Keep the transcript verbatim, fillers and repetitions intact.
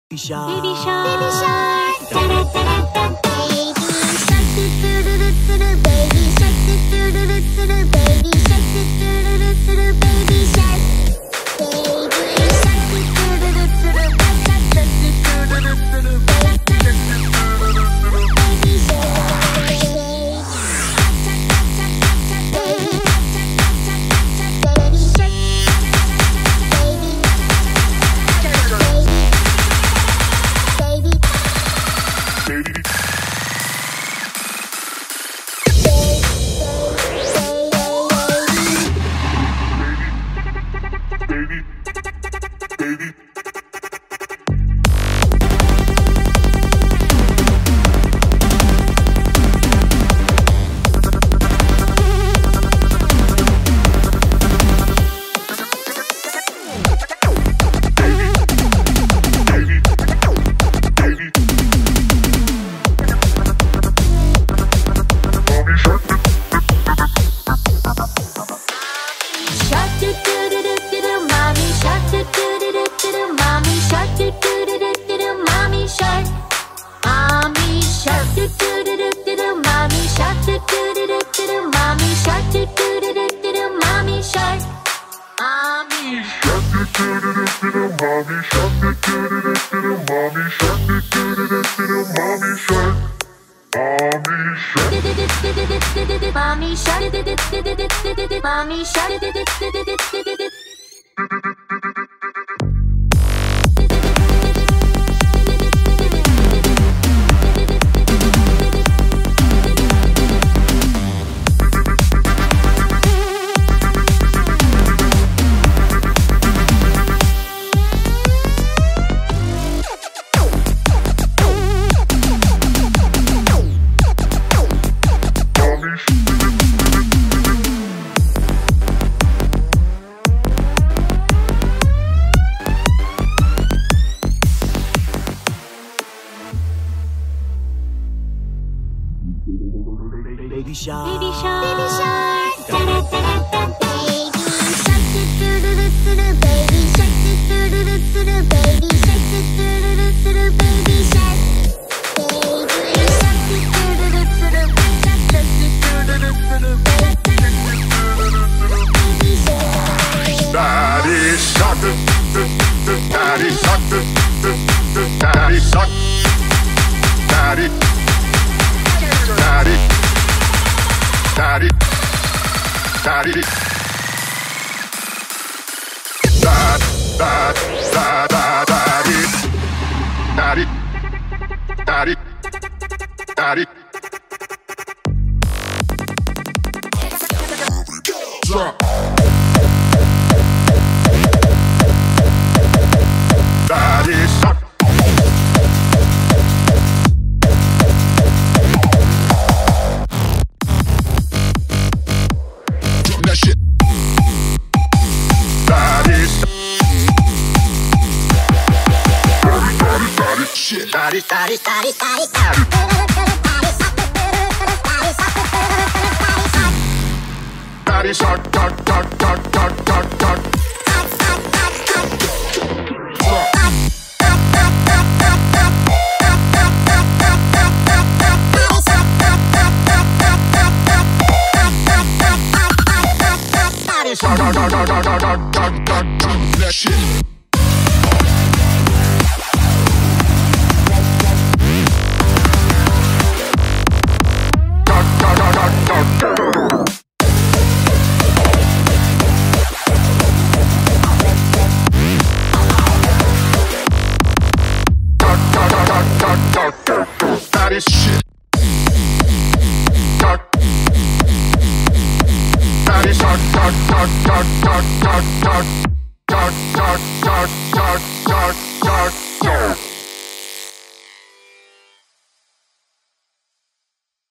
shark, baby shark, baby shark, da da da da da. Baby shark, do do do do do do, baby shark, do do do do do do, baby shark, baby shark, baby shark, do do do do do do, baby Mommy shark, mommy shark, baby shark, baby shark, baby shark, da da da da da. Baby shark, do do do do do do, baby shark, do do do do do do, baby shark, do do do do do do, baby shark, baby shark, do do do do do do, baby shark, do do do do do do, baby shark. Daddy shark, daddy shark, daddy shark, daddy, daddy. Daddy, daddy, dad, dad, dad, daddy, daddy, daddy, daddy. Drop. Daddy suck. That shit. Daddy, daddy, daddy, daddy, shit. Daddy, daddy, daddy, daddy, daddy. Daddy shark, shark, shark, shark, shark, shark, shark. Shark, shark, shark, shark, shark, shark, shark, shark, shark, that shit. Shark, shark, shark, shark, shark. Shark, shark, shark, shark, shark, shark, that is shit. Shark. Daddy shark, shark, shark, shark, shark, shark, shark, shark, shark, shark, shark, shark, shark, shark.